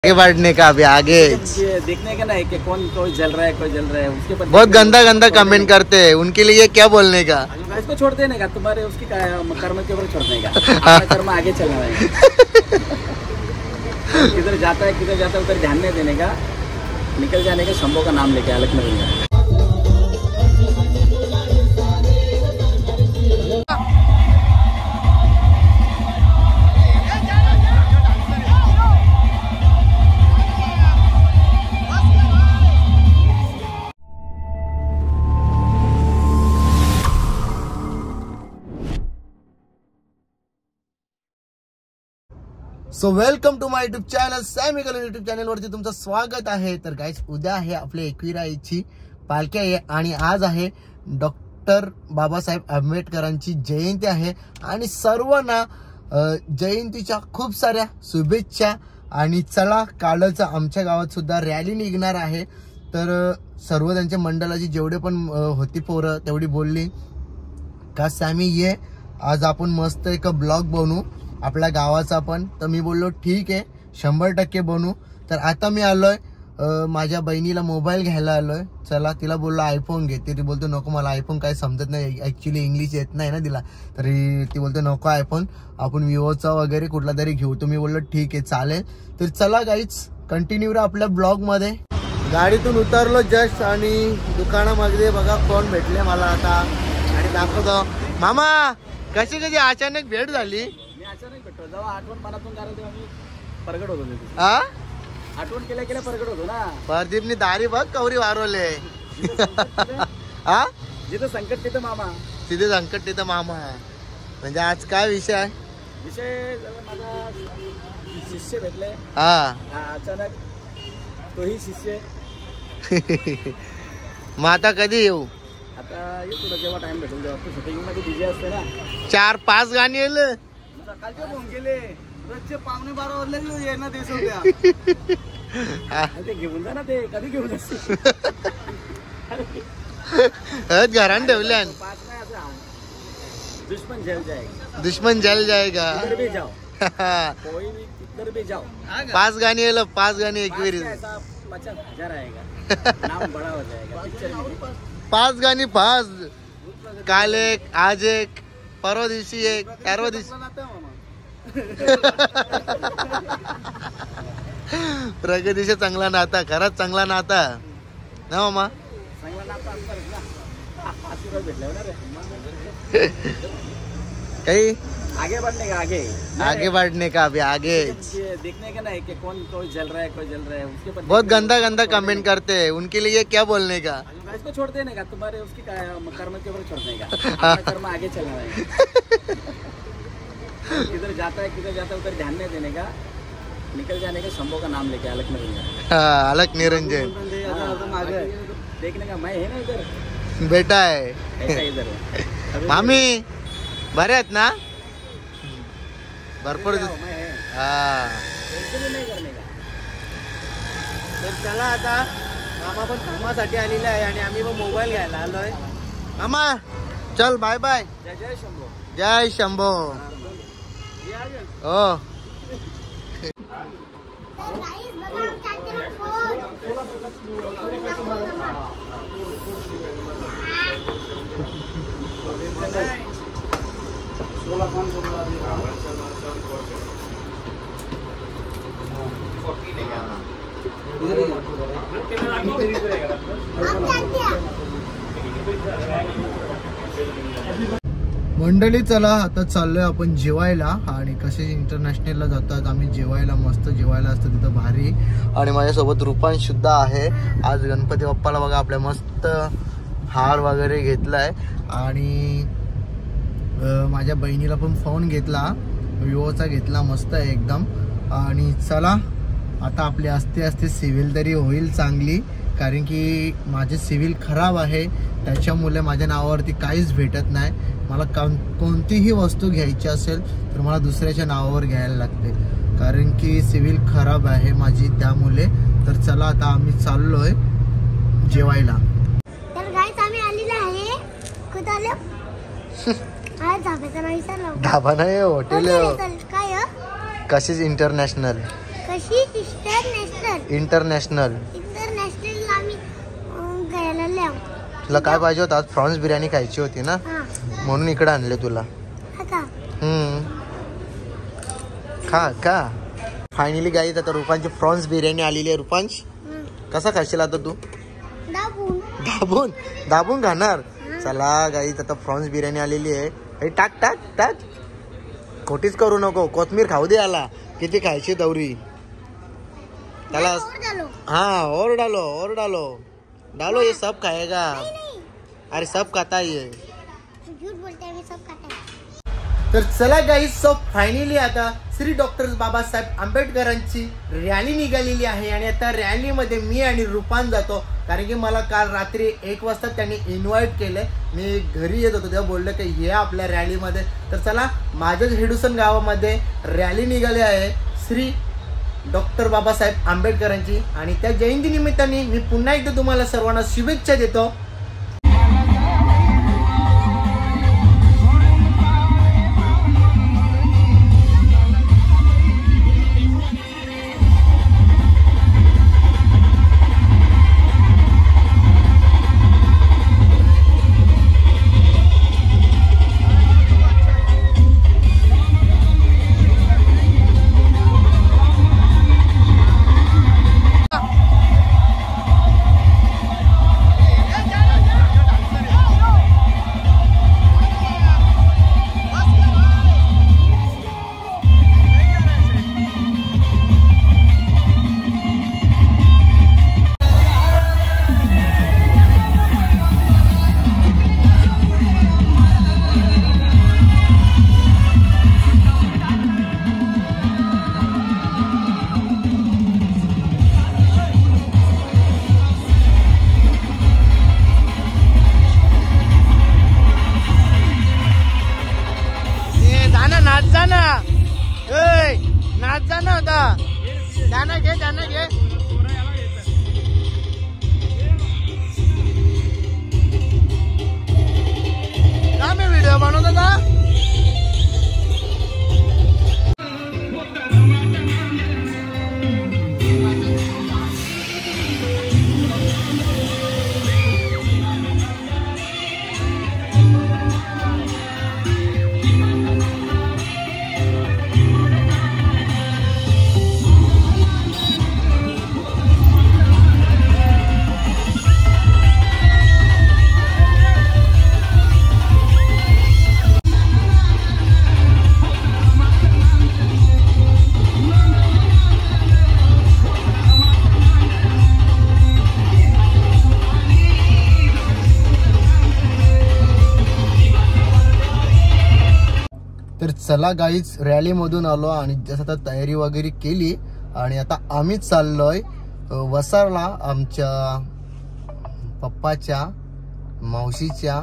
आगे बढ़ने का अभी आगे देखने का नहीं कि कौन कोई जल रहा है कोई जल रहा है उसके पर बहुत गंदा गंदा कमेंट करते हैं, उनके लिए क्या बोलने का। इसको छोड़ देने का, तुम्हारे उसकी कर्म के ऊपर छोड़ने का, कर्म आगे चलना है। किधर जाता है उधर ध्यान नहीं देने का, निकल जाने का, शंभो का नाम लेके अलग में रहना। So welcome to my YouTube channel Sammy colour YouTube channel वरती तुमचं स्वागत आहे। तर गाइस उद्या आहे आपल्या एकविराईची पालखी आहे आणि आज आहे डॉक्टर बाबासाहेब आंबेडकरांची जयंती आहे आणि सर्वांना जयंतीच्या खूप साऱ्या शुभेच्छा। आणि चला कालच आमच्या गावात सुद्धा रॅली निघणार आहे, तर सर्व त्यांच्या मंडळाची जेवढे पण होती पोरं तेवढी बोलली का सॅमी ये आज आपण मस्त एक ब्लॉग बनवू आपल्या गावाचा पण। तर मी बोललो ठीक आहे 100% बनवू। तर आता मी आलोय माझ्या बहिणीला मोबाईल घ्यायला आलोय। चला तिला बोललो आयफोन घे, ती बोलतो नको मला आयफोन काय समजत नाही, ऍक्च्युली इंग्लिश येत नाही ना तिला, तरी ती बोलतो नको आयफोन आपण विवोचा वगैरे कुठला तरी घेऊ। तुम्ही बोललो ठीक आहे चालेल। तर चला गाईज कंटिन्यू राहा आपल्या ब्लॉग मध्ये। गाडीतून उतरलो जस्ट आणि दुकानामध्ये बघा कोण भेटले मला आता आणि दाखवतो। मामा कशी कशी अचानक भेट झाली? अचानक भेटतो जेव्हा आठवण मनातून काढतो तेव्हा मी प्रगट होतो। आठवण केल्या प्रगट होतो ना। प्रदीपनी दारी बघ कवरी वारवले। जिथं संकट तिथं मामा, तिथे संकट तिथं मामा। म्हणजे आज काय विषय आहे? विषय माझा शिष्य भेटले अचानक, तोही शिष्य। मग आता कधी येऊ? आता येऊ तुला जेव्हा टाइम भेटेल तेव्हा, तू शूटिंग मध्ये बिझी असते ना। 4-5 गाणी येलं सकाळचे फोन केले, रोजचे 11:15 वाजले येणं देश होत्या। ते घेऊन जा ना, ते कधी घेऊन असते घरान ठेवल्या। दुश्मन जल जाएगा, दुश्मन जल जाएगा, किधर भी जाओ कोई भी किधर भी जाओ। 5 गाणी येलं, 5 गाणी एकवीर 50,000 आएगा, नाम बड़ा हो जाएगा पिक्चर में। 5 गाणी 5, काल एक, आज एक, परवा दिवशी एक, परवा दिवशी प्रगतीचा चांगला नाता, खरंच चांगला नाता ना मामा। काही आगे बढ़ने का, आगे बढ़ने का अभी आगे देखने का नहीं कि कौन कोई जल रहा है कोई जल रहा है उसके पर बहुत गंदा गंदा कमेंट करते हैं, उनके लिए क्या बोलने का। इसको छोड़ देने का, तुम्हारे उसकी कर्म के ऊपर छोड़ने का, कर्म आगे चलना है। किधर जाता है उधर ध्यान नहीं देने का, निकल जाने का, शंभो का नाम लेके अलग में रहना। अलग निरंजन देखने का मैं है ना इधर बेटा है इधर मामी बरे आहेत ना? भरपूर नहीं करने का। तर चला आता मामा पण कामासाठी आलेला आहे आणि आम्ही पण मोबाईल घ्यायला आलोय। मामा चल बाय बाय। जय शंभो, जय शंभो। हो मंडळी चला आता चाललोय आपण जेवायला आणि कसे इंटरनॅशनलला जातात आम्ही जेवायला, मस्त जेवायला असतं तिथं भारी। आणि माझ्यासोबत रुपान सुद्धा आहे। आज गणपती बाप्पाला बघा आपल्या मस्त हार वगैरे घेतलाय आणि माझ्या बहिणीला पण फोन घेतला, विवोचा घेतला, मस्त आहे एकदम। आणि चला आता आपली असते सिव्हिल तरी होईल चांगली, कारण की माझे सिव्हिल खराब आहे, त्याच्यामुळे माझ्या नावावरती काहीच भेटत नाही। मला कोणतीही वस्तू घ्यायची असेल तर मला दुसऱ्याच्या नावावर घ्यायला लागते, कारण की सिव्हिल खराब आहे माझी, त्यामुळे। तर चला आता आम्ही चाललोय जेवायला। तर गाइस आम्ही आलेलो आहे कुठे आलो? आज धाब्याचा नाही सर, धाबा नाही हॉटेल काय कशिश इंटरनॅशनल। कशी इंटरनॅशनल इंटरनॅशनल आम्ही घ्यायला लाव. तुला काय पाहिजे होतं? आज प्रॉन्स बिर्याणी खायची होती ना, हा म्हणून इकडे आणले तुला. का खा का. फायनली गाईज आता रुपांची प्रॉन्स बिर्याणी आलेली आहे. रुपांश कसा खाशील आता तू? दाबून दाबून दाबून खाणार. चला गाईज आता प्रॉन्स बिर्याणी आलेली आहे. हे टाक टाक टाक, खोटीच करू नको. कोथमीर खाऊ दे याला. किती खायची दौरी त्याला. हाँ और डालो डालो, ये सब खाएगा. अरे सब खाता ये. झूठ बोलते हैं, सब खाता है. तर चला गाईज, सो फायनली आता श्री डॉक्टर बाबासाहेब आंबेडकरांची रॅली निघालेली आहे आणि आता रॅलीमध्ये मी आणि रुपान जातो. कारण की मला काल रात्री 1 वाजता त्यांनी इन्व्हाइट केलंय. मी घरी येत होतो तेव्हा बोललं की हे आपल्या रॅलीमध्ये. तर चला, माझ्याच हेडुसन गावामध्ये रॅली निघाली आहे श्री डॉक्टर बाबासाहेब आंबेडकरांची आणि त्या जयंती निमित्ताने मी पुन्हा एकदा तुम्हाला सर्वांना शुभेच्छा देतो. तर चला गाईज, रॅली मधून आलो आणि जसं आता तयारी वगैरे केली आणि आता आम्ही चाललोय वसारला. आमच्या पप्पाच्या मावशीच्या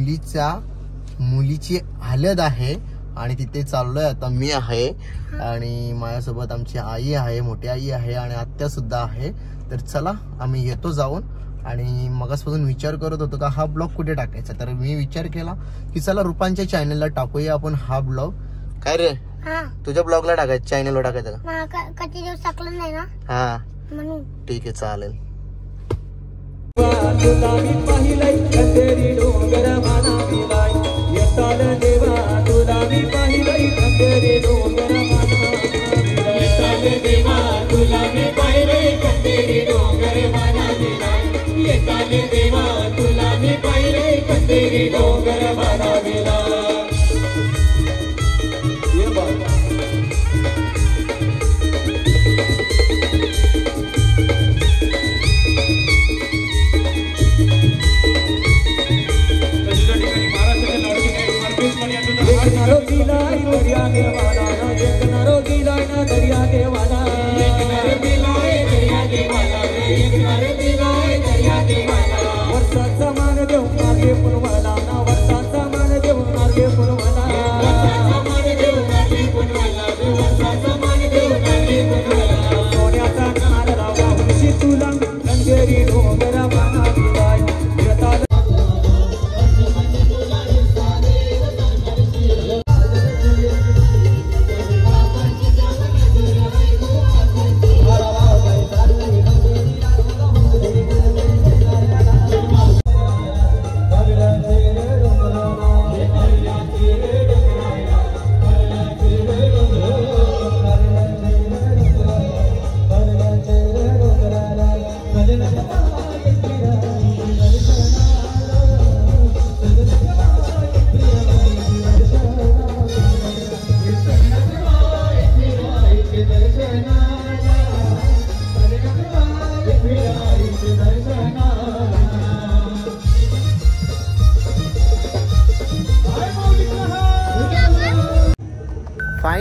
मुलीची हळद आहे आणि तिथे चाललोय आता. मी आहे आणि माझ्यासोबत आमची आई आहे, मोठी आई आहे आणि आत्या सुद्धा आहे. तर चला आम्ही येतो जाऊन. आणि मगासपासून विचार करत होतो का हा ब्लॉग कुठे टाकायचा, तर मी विचार केला की चला रुपांच्या चॅनलला टाकूया आपण हा ब्लॉग. काय रे, तुझ्या ब्लॉगला टाकायचं, चॅनलला टाकायचं का? किती दिवस टाकलं नाही ना, हा म्हणून. ठीक आहे, चालेल. दरिया के वाला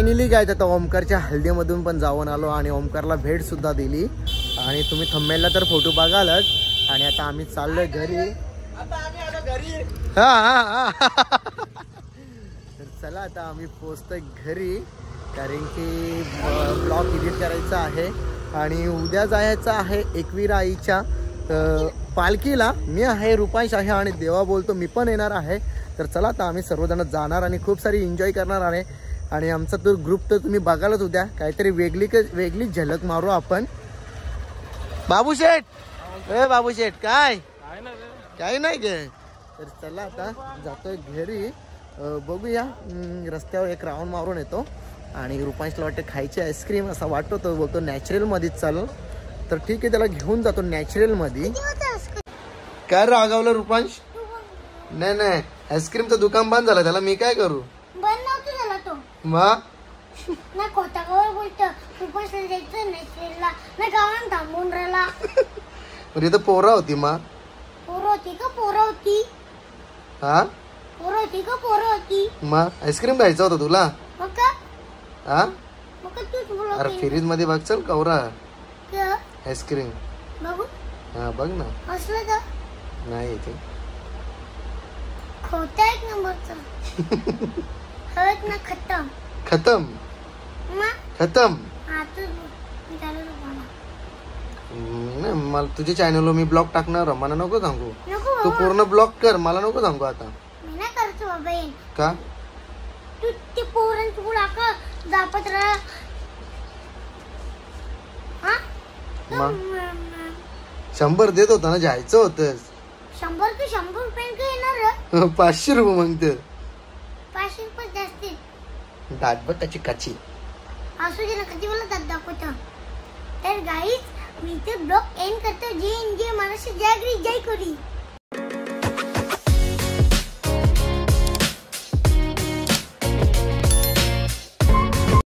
फायनली काय आता ओमकारच्या हल्दीमधून पण जाऊन आलो आणि ओमकारला भेट सुद्धा दिली आणि तुम्ही थंबनेलला तर फोटो बघालच. आणि आता आम्ही चाललोय घरी. हा तर चला आता आम्ही पोहोचतोय घरी, कारण की ब्लॉग एडिट करायचा आहे आणि उद्या जायचं आहे एकविरा आईच्या पालखीला. मी आहे, रुपांश आहे आणि देवा बोलतो मी पण येणार आहे. तर चला आता आम्ही सर्वजण जाणार आणि खूप सारी एन्जॉय करणार आहे. आणि आमचा तो ग्रुप तर तुम्ही बघालच उद्या, काहीतरी वेगळी झलक मारू आपण. बाबू शेठ, बाबू शेठ काय नाही गे. तर चला आता जातोय घरी. बघूया, रस्त्यावर एक राऊंड मारून येतो आणि रुपांशला वाटतं खायची आईस्क्रीम असा वाटतो. बोलतो नॅचरलमध्येच चाल. तर ठीक आहे, त्याला घेऊन जातो नॅचरलमध्ये. काय रागावलं रुपांश? नाही आईस्क्रीमचं दुकान बंद झालं, त्याला मी काय करू? बंद नव्हतं झाला तो मग ना खोटावर बोलतो. रुपांशला जायचं नॅचरलला ना गावात थांबून राहिला. इथं पोरा होती मा पोरं होती का पोरं होती? हा पोरं होती का पोरं होती? मग आईस्क्रीम खायचं होतं तुला? मग का हा मग का तूच बोलत अरे फ्रीज मध्ये बघ चल कवरा का आईस्क्रीम. बघू हा बघ ना. असलं का नाही इथे खोटा एक नंबरचा. हळद ना खतम खतम खतम. हा तूच बोल. मी चालू नको नाही, मला तुझ्या चॅनलवर मी ब्लॉग टाकणार, मला नको सांगू. नको तू पूर्ण ब्लॉग कर, मला नको सांगू आता. मी नाही करतो बाबा येईन. का तू ते पोरण तू लाका जापत राहा. हा मग 100 देत होता ना, जायचं होतं. 100 ते 100 रुपये का येणार? 500 रुपये म्हणते. 500 रुपये जास्ती. दात बघ त्याची काची. असू दे ना, कधी मला दात दाखवतो. तर गाईज मी ते ब्लॉग एंड करतो. जे मला जय करी.